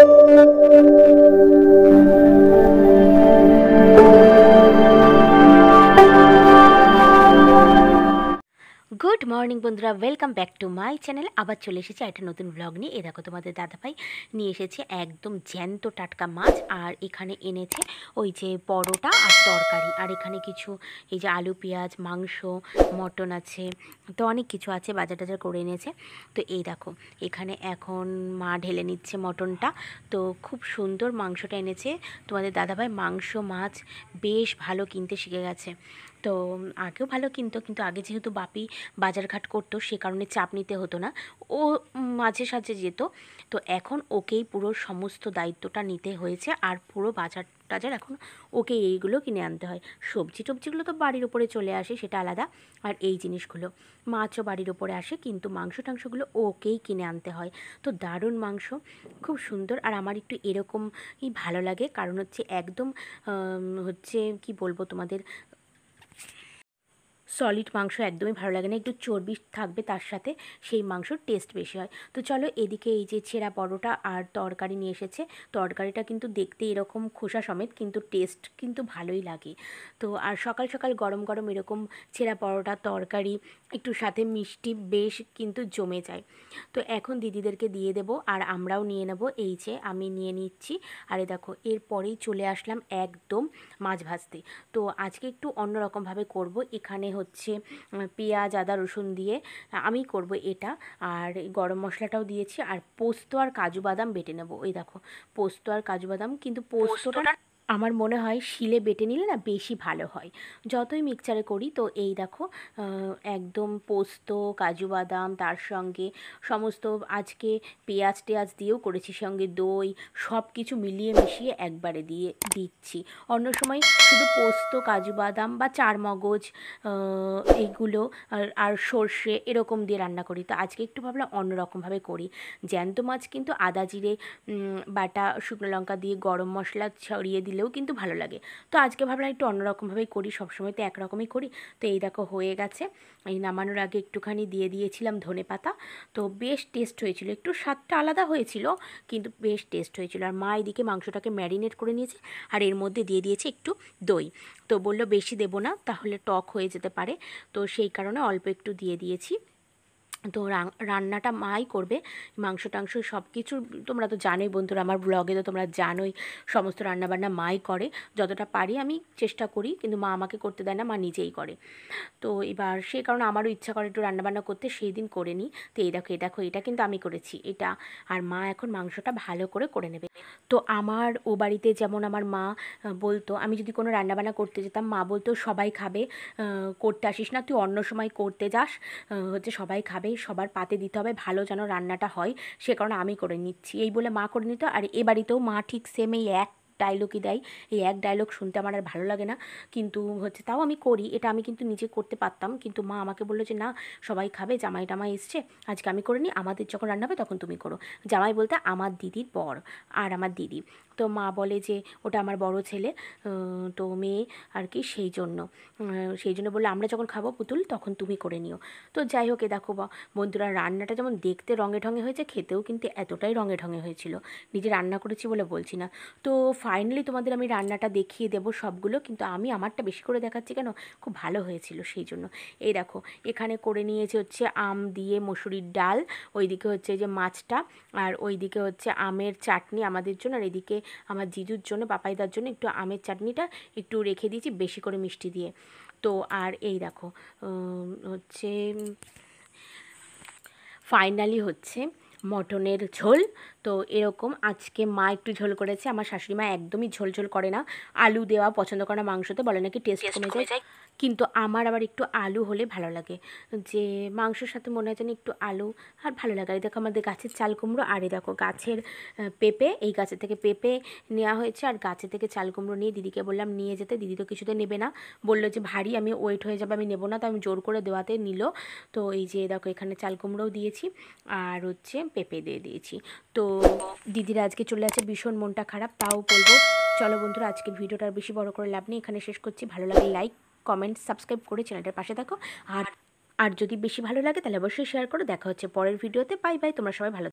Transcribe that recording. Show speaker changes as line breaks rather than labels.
Good morning বন্ধুরা, welcome back to my channel. আবার চলে এসেছি একটা নতুন ব্লগ নিয়ে। এ দেখো তোমাদের দাদাভাই নিয়ে এসেছে একদম জ্যান্ত টাটকা মাছ, আর এখানে এনেছে ওই যে পরোটা আর তরকারি, আর এখানে কিছু এই যে আলু পেঁয়াজ মাংস মটন আছে, তো অনেক কিছু আছে, বাজার টাজার করে এনেছে। তো এই দেখো এখানে এখন মা ঢেলে নিচ্ছে মটনটা। তো খুব সুন্দর মাংসটা এনেছে তোমাদের দাদাভাই। মাংস মাছ বেশ ভালো কিনতে শিখে গেছে। তো আগেও ভালো কিনতো, কিন্তু আগে যেহেতু বাপি বাজারঘাট করতো সে কারণে চাপ নিতে হতো না, ও মাঝে সাঝে যেত। তো এখন ওকেই পুরো সমস্ত দায়িত্বটা নিতে হয়েছে, আর পুরো বাজার টাজার এখন ওকে এইগুলো কিনে আনতে হয়। সবজি টবজিগুলো তো বাড়ির ওপরে চলে আসে, সেটা আলাদা। আর এই জিনিসগুলো মাছও বাড়ির ওপরে আসে, কিন্তু মাংস টাংসগুলো ওকেই কিনে আনতে হয়। তো দারুণ মাংস, খুব সুন্দর। আর আমার একটু এরকমই ভালো লাগে, কারণ হচ্ছে একদম হচ্ছে কি বলবো তোমাদের, সলিড মাংস একদমই ভালো লাগে না, একটু চর্বি থাকবে তার সাথে, সেই মাংসর টেস্ট বেশি হয়। তো চলো এদিকে এই যে ছেঁড়া পরোটা আর তরকারি নিয়ে এসেছে। তরকারিটা কিন্তু দেখতে এরকম খোসা সমেত, কিন্তু টেস্ট কিন্তু ভালোই লাগে। তো আর সকাল সকাল গরম গরম এরকম ছেঁড়া পরোটা তরকারি একটু সাথে মিষ্টি বেশ কিন্তু জমে যায়। তো এখন দিদিদেরকে দিয়ে দেবো, আর আমরাও নিয়ে নেব। এই যে আমি নিয়ে নিচ্ছি। আরে দেখো এরপরেই চলে আসলাম একদম মাছ ভাজতে। তো আজকে একটু অন্যরকমভাবে করব। এখানে হচ্ছে পেঁয়াজ আদা রসুন দিয়ে আমি করব এটা, আর গরম মশলাটাও দিয়েছি, আর পোস্ত আর কাজু বাদাম বেটে নেব। ওই দেখো পোস্ত আর কাজু বাদাম, কিন্তু পোস্তটা আমার মনে হয় শিলে বেটে নিলে না বেশি ভালো হয়, যতই মিক্সচারে করি। তো এই দেখো একদম পোস্ত কাজু বাদাম, তার সঙ্গে সমস্ত আজকে পেঁয়াজ টেয়াজ দিয়েও করেছি, সঙ্গে দই, সব কিছু মিলিয়ে মিশিয়ে একবারে দিয়ে দিচ্ছি। অন্য সময় শুধু পোস্ত কাজু বাদাম বা চারমগজ এইগুলো আর সর্ষে এরকম দিয়ে রান্না করি। তো আজকে একটু ভাবলাম অন্যরকমভাবে করি। জ্যান্ত মাছ কিন্তু আদা জিরে বাটা শুকনো লঙ্কা দিয়ে গরম মশলা ছড়িয়ে দিলেও কিন্তু ভালো লাগে। তো আজকে ভাবলাম একটু অন্যরকমভাবেই করি, সবসময় তো একরকমই করি। তো এই দেখো হয়ে গেছে। এই নামানোর আগে একটুখানি দিয়ে দিয়েছিলাম ধনেপাতা। তো বেশ টেস্ট হয়েছিল, একটু স্বাদটা আলাদা হয়েছিল, কিন্তু বেশ টেস্ট হয়েছিল। আর মা এদিকে মাংসটাকে ম্যারিনেট করে নিয়েছে, আর এর মধ্যে দিয়ে দিয়েছে একটু দই। তো বললো বেশি দেবো না, তাহলে টক হয়ে যেতে পারে, তো সেই কারণে অল্প একটু দিয়ে দিয়েছি। তো রান্নাটা মাই করবে, মাংস টাংস সব কিছু। তোমরা তো জানোই বন্ধুরা, আমার ব্লগে তো তোমরা জানোই সমস্ত রান্নাবান্না মাই করে। যতটা পারি আমি চেষ্টা করি, কিন্তু মা আমাকে করতে দেয় না, মা নিজেই করে। তো এবার সেই কারণে আমারও ইচ্ছা করে একটু রান্নাবান্না করতে, সেই দিন করে নিই। তো এই দেখো এটা কিন্তু আমি করেছি এটা, আর মা এখন মাংসটা ভালো করে করে নেবে। তো আমার ও বাড়িতে যেমন আমার মা বলতো, আমি যদি কোনো রান্নাবান্না করতে যেতাম মা বলতো সবাই খাবে, করতে আসিস না, তুই অন্য সময় করতে যাস, হচ্ছে সবাই খাবে, সবার পাতে দিতে হবে, ভালো যেন রান্নাটা হয়, সে কারণে আমি করে নিচ্ছি, এই বলে মা করে নিত। আর এ বাড়িতেও মা ঠিক সেম এই এক ডায়লগই দেয়। এই এক ডায়লগ শুনতে আমার আর ভালো লাগে না, কিন্তু হচ্ছে তাও আমি করি। এটা আমি কিন্তু নিজে করতে পারতাম, কিন্তু মা আমাকে বললো যে না, সবাই খাবে, জামাই টামাই এসছে, আজকে আমি করে নিই, আমাদের যখন রান্না হবে তখন তুমি করো। জামাই বলতে আমার দিদির বর আর আমার দিদি। তো মা বলে যে ওটা আমার বড় ছেলে, তো মেয়ে আর কি, সেই জন্য বললো আমরা যখন খাবো পুতুল তখন তুমি করে নিও। তো যাই হোক, এ দেখো বন্ধুরা, রান্নাটা যেমন দেখতে রঙে ঢঙে হয়েছে, খেতেও কিন্তু এতটাই রঙে ঢঙে হয়েছিল। নিজে রান্না করেছি বলে বলছি না। তো ফাইনালি তোমাদের আমি রান্নাটা দেখিয়ে দেবো সবগুলো, কিন্তু আমি আমারটা বেশি করে দেখাচ্ছি কেন, খুব ভালো হয়েছিল সেই জন্য। এই দেখো এখানে করে নিয়েছে হচ্ছে আম দিয়ে মসুরির ডাল, ওইদিকে হচ্ছে যে মাছটা, আর ওইদিকে হচ্ছে আমের চাটনি আমাদের জন্য, আর এদিকে আমার জিজুর জন্য পাপাইদার জন্য একটু আমের চাটনিটা একটু রেখে দিয়েছি বেশি করে মিষ্টি দিয়ে। তো আর এই দেখো হচ্ছে ফাইনালি হচ্ছে মটনের ঝোল। তো এরকম আজকে মা একটু ঝোল করেছে, আমার শাশুড়ি মা একদমই ঝোল ঝোল করে না, আলু দেওয়া পছন্দ করে না মাংসতে, বলে নাকি টেস্ট কমে যায়। কিন্তু আমার আবার একটু আলু হলে ভালো লাগে, যে মাংসের সাথে মনে হয় যেন একটু আলু আর ভালো লাগে। আর দেখো আমাদের গাছের চাল কুমড়ো, আর এই দেখো গাছের পেঁপে, এই গাছের থেকে পেঁপে নেওয়া হয়েছে, আর গাছে থেকে চাল কুমড়ো নিয়ে দিদিকে বললাম নিয়ে যেতে, দিদি তো কিছুতে নেবে না, বললো যে ভারী, আমি ওয়েট হয়ে যাবে, আমি নেবো না। তো আমি জোর করে দেওয়াতে নিল। তো এই যে দেখো এখানে চাল কুমড়োও দিয়েছি, আর হচ্ছে পেঁপে দিয়ে দিয়েছি। তো দিদিরা আজকে চলে আছে, ভীষণ মনটা খারাপ, তাও বলবো। চলো বন্ধুরা, আজকের ভিডিওটা আর বেশি বড় করে লাভ নেই, এখানে শেষ করছি। ভালো লাগে লাইক কমেন্ট সাবস্ক্রাইব করে চ্যানেলটার পাশে থাকো, আর যদি বেশি ভালো লাগে তাহলে অবশ্যই শেয়ার করো। দেখা হচ্ছে পরের ভিডিওতে। বাই বাই, তোমরা সবাই ভালো